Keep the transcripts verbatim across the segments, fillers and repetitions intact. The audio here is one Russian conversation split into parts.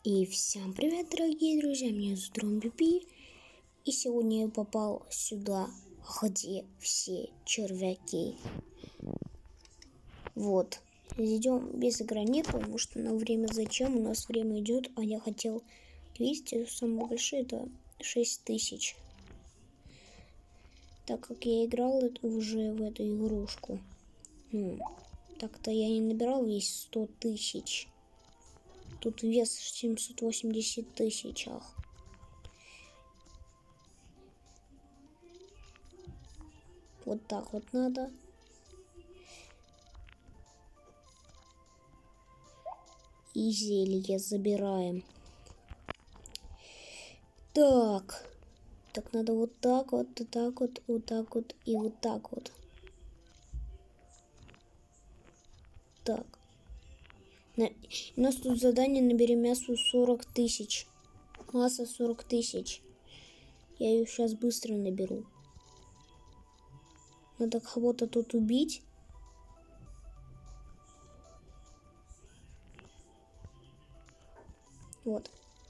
И всем привет, дорогие друзья, меня зовут Ромби. И сегодня я попал сюда, где все червяки. Вот, идем без границ, потому что на время зачем, у нас время идет, а я хотел двести, самое большое это шесть тысяч. Так как я играл уже в эту игрушку. Ну, так-то я не набирал весь сто тысяч. Тут вес семьсот восемьдесят тысяч. Вот так вот надо. И зелье забираем. Так. Так надо вот так вот, вот так вот, вот так вот и вот так вот. Так. На... У нас тут задание набери мясо сорок тысяч. Масса сорок тысяч. Я ее сейчас быстро наберу. Надо кого-то тут убить. Вот.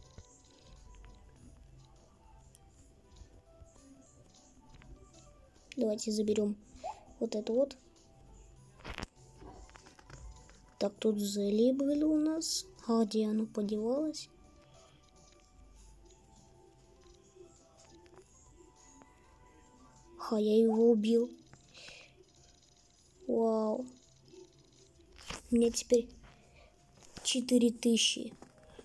Давайте заберем вот это вот. Так, тут зелье было у нас. А где оно подевалось? Ха, я его убил. Вау. У меня теперь четыре тысячи.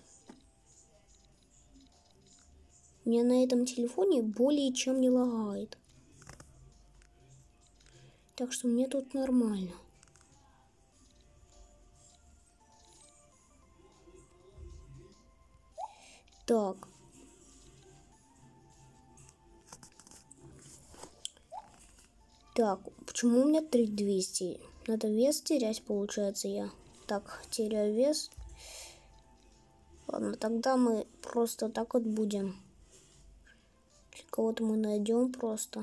У меня на этом телефоне более чем не лагает. Так что мне тут нормально. Так. Так, почему у меня три тысячи двести? Надо вес терять, получается, я. Так, теряю вес. Ладно, тогда мы просто так вот будем. Кого-то мы найдем просто.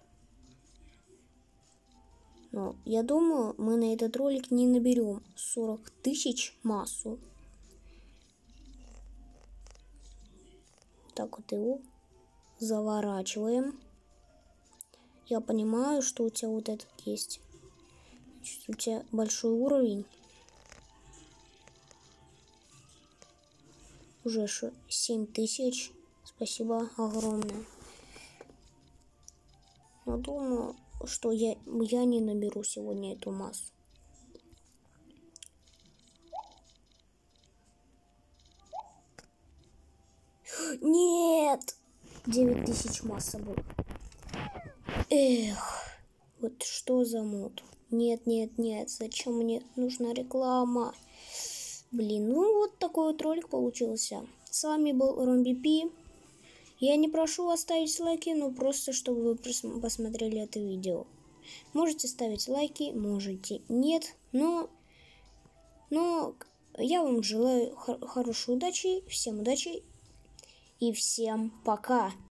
Но я думаю, мы на этот ролик не наберем сорок тысяч массу. Так вот его заворачиваем. Я понимаю, что у тебя вот этот есть. Значит, у тебя большой уровень. Уже семь тысяч. Спасибо огромное. Но думаю, что я, я не наберу сегодня эту массу. Нет! девять тысяч масса была. Эх, вот что за мод. Нет, нет, нет, зачем мне нужна реклама? Блин, ну вот такой вот ролик получился. С вами был Ромби. Я не прошу вас ставить лайки, но просто чтобы вы посмотрели это видео. Можете ставить лайки, можете нет, но, но я вам желаю хор- хорошей удачи, всем удачи и всем пока.